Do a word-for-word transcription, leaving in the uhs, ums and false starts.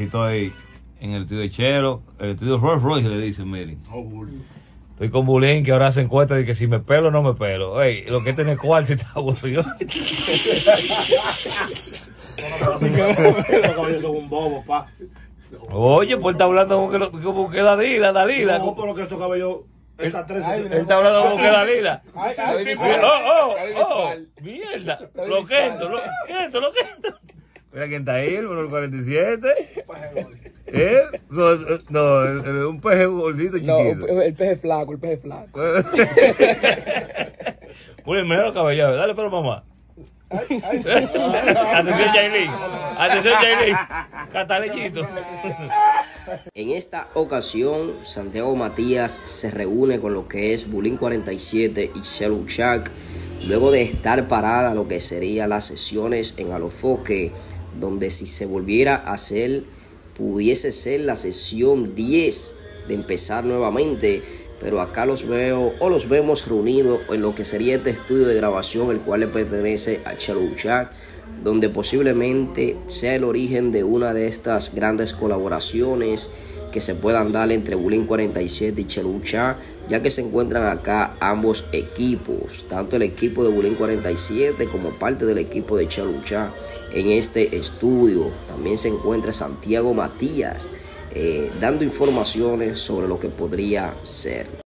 Aquí estoy en el estudio de Chero, el estudio Rolls Royce le dicen, miren. Estoy con Bulín, que ahora se encuentra de que si me pelo o no me pelo. Ey, lo que tiene cual si está aburrido. Oye, pues está hablando como que, lo, como que Dalila, Dalila. No, pero que estos cabellos... Esta tres, él, él está hablando como que Dalila. Oh, oh, oh, mierda. Lo que esto, lo que esto, lo que esto. Mira quién está ahí, el cuarenta y siete. ¿Eh? No, no, el, el, un peje gordito chiquito. No, el peje flaco, el peje flaco. Pues mira los caballeros, dale pero mamá. Ay, ay. Atención, Yailin. Atención, Yailin. Catalechito. En esta ocasión, Santiago Matías se reúne con lo que es Bulín cuarenta y siete y Chelo Chuck, luego de estar parada lo que serían las sesiones en Alofoque, donde si se volviera a hacer, pudiese ser la sesión diez de empezar nuevamente. Pero acá los veo o los vemos reunidos en lo que sería este estudio de grabación, el cual le pertenece a Chelo Chuck, donde posiblemente sea el origen de una de estas grandes colaboraciones que se puedan dar entre Bulín cuarenta y siete y Chelo Chuck, ya que se encuentran acá ambos equipos, tanto el equipo de Bulín cuarenta y siete como parte del equipo de Chelo Chuck en este estudio. También se encuentra Santiago Matías, Eh, dando informaciones sobre lo que podría ser.